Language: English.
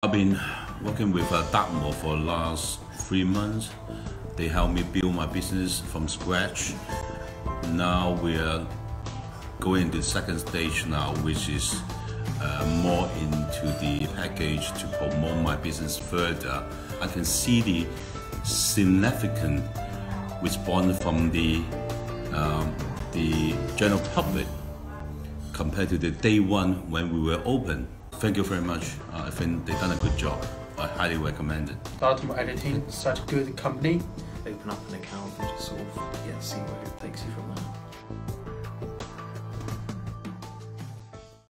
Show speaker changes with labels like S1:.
S1: I've been working with Dartmoor for the last 3 months. They helped me build my business from scratch. Now we're going to the second stage now, which is more into the package to promote my business further. I can see the significant response from the general public compared to the day one when we were open. Thank you very much. I think they've done a good job. I highly recommend it.
S2: Dartmoor Editing, such a good company.
S3: Open up an account and just sort of see where it takes you from there.